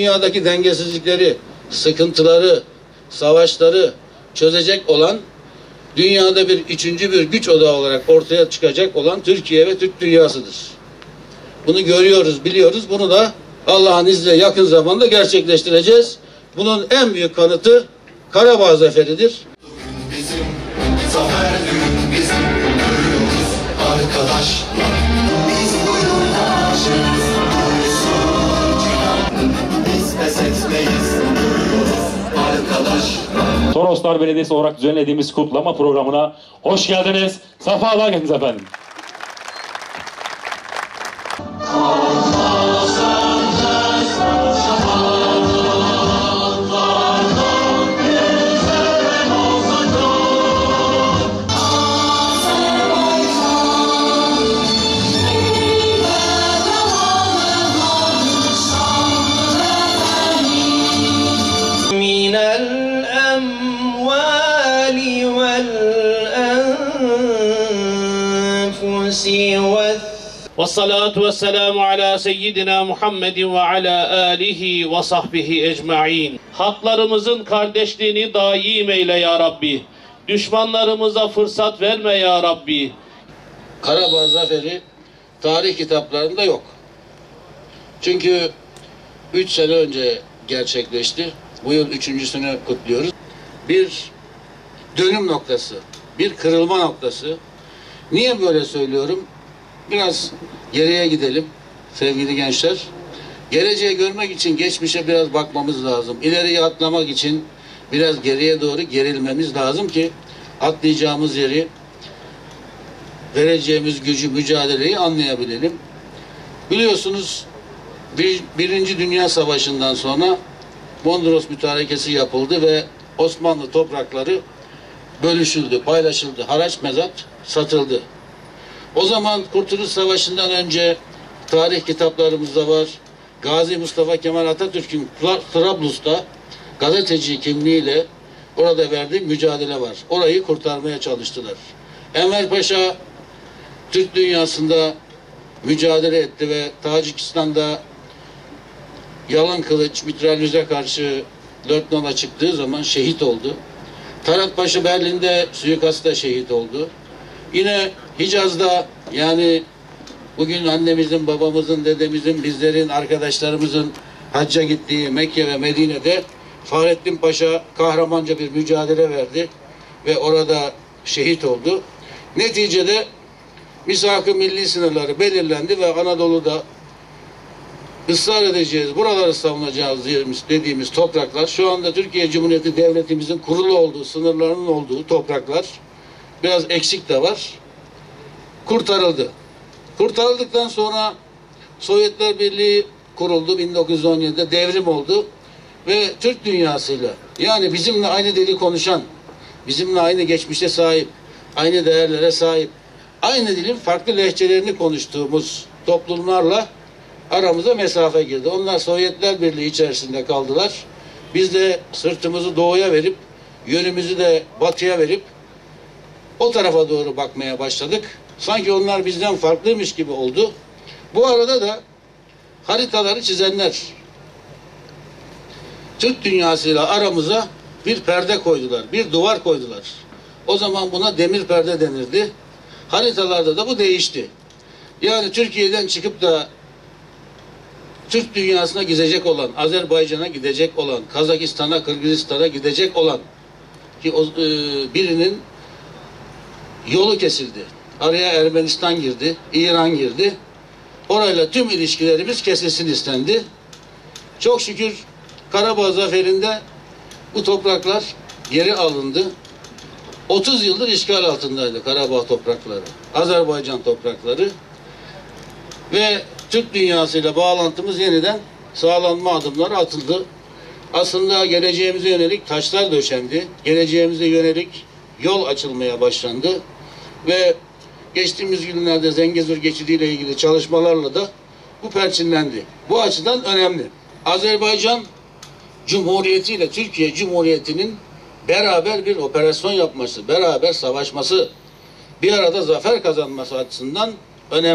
dünyadaki dengesizlikleri, sıkıntıları, savaşları çözecek olan, dünyada üçüncü bir güç odağı olarak ortaya çıkacak olan Türkiye ve Türk dünyasıdır. Bunu görüyoruz, biliyoruz. Bunu da Allah'ın izniyle yakın zamanda gerçekleştireceğiz. Bunun en büyük kanıtı Karabağ zaferidir. Bizim zafer düğün bizim, görüyoruz arkadaşlar. Biz bu yoldaşız, duysun cihan. Biz pes etmeyiz, görüyoruz arkadaşlar. Toroslar Belediyesi olarak düzenlediğimiz kutlama programına hoş geldiniz. Sefalar geldiniz efendim. من الأموال والأنفس والصلاة والسلام على سيدنا محمد وعلى آله وصحبه ecmaîn. Haklarımızın kardeşliğini daim eyle ya Rabbi. Düşmanlarımıza fırsat verme ya Rabbi. Karabağ zaferi tarih kitaplarında yok. Çünkü 3 sene önce gerçekleşti. Bu yıl 3.'sünü kutluyoruz. Bir dönüm noktası, bir kırılma noktası. Niye böyle söylüyorum? Biraz geriye gidelim sevgili gençler. Geleceği görmek için geçmişe biraz bakmamız lazım. İleriye atlamak için biraz geriye doğru gerilmemiz lazım ki atlayacağımız yeri, vereceğimiz gücü, mücadeleyi anlayabilelim. Biliyorsunuz Birinci Dünya Savaşı'ndan sonra Mondros Mütarekesi yapıldı ve Osmanlı toprakları bölüşüldü, paylaşıldı. Haraç mezat satıldı. O zaman Kurtuluş Savaşı'ndan önce tarih kitaplarımızda var. Gazi Mustafa Kemal Atatürk'ün Trablus'ta gazeteci kimliğiyle orada verdiği mücadele var. Orayı kurtarmaya çalıştılar. Enver Paşa Türk dünyasında mücadele etti ve Tacikistan'da Yalın Kılıç mitralyöze karşı 4 nala çıktığı zaman şehit oldu. Talat Paşa Berlin'de suikastta şehit oldu. Yine Hicaz'da, yani bugün annemizin, babamızın, dedemizin, bizlerin, arkadaşlarımızın hacca gittiği Mekke ve Medine'de Fahrettin Paşa kahramanca bir mücadele verdi ve orada şehit oldu. Neticede misak-ı milli sınırları belirlendi ve Anadolu'da ısrar edeceğiz, buraları savunacağız dediğimiz topraklar, şu anda Türkiye Cumhuriyeti Devletimizin kurulu olduğu, sınırlarının olduğu topraklar, biraz eksik de var, kurtarıldı. Kurtarıldıktan sonra Sovyetler Birliği kuruldu, 1917'de devrim oldu ve Türk dünyasıyla, yani bizimle aynı dili konuşan, bizimle aynı geçmişe sahip, aynı değerlere sahip, aynı dilin farklı lehçelerini konuştuğumuz toplumlarla aramıza mesafe girdi. Onlar Sovyetler Birliği içerisinde kaldılar. Biz de sırtımızı doğuya verip, yönümüzü de batıya verip o tarafa doğru bakmaya başladık. Sanki onlar bizden farklıymış gibi oldu. Bu arada da haritaları çizenler Türk dünyasıyla aramıza bir perde koydular, bir duvar koydular. O zaman buna demir perde denirdi. Haritalarda da bu değişti. Yani Türkiye'den çıkıp da Türk dünyasına gidecek olan, Azerbaycan'a gidecek olan, Kazakistan'a, Kırgızistan'a gidecek olan ki birinin yolu kesildi. Araya Ermenistan girdi, İran girdi. Orayla tüm ilişkilerimiz kesilsin istendi. Çok şükür Karabağ zaferinde bu topraklar geri alındı. 30 yıldır işgal altındaydı Karabağ toprakları, Azerbaycan toprakları ve Türk dünyasıyla bağlantımız yeniden sağlanma adımları atıldı. Aslında geleceğimize yönelik taşlar döşendi. Geleceğimize yönelik yol açılmaya başlandı. Ve geçtiğimiz günlerde Zengezur Geçidi ile ilgili çalışmalarla da bu perçinlendi. Bu açıdan önemli. Azerbaycan Cumhuriyeti ile Türkiye Cumhuriyeti'nin beraber bir operasyon yapması, beraber savaşması, bir arada zafer kazanması açısından önemli.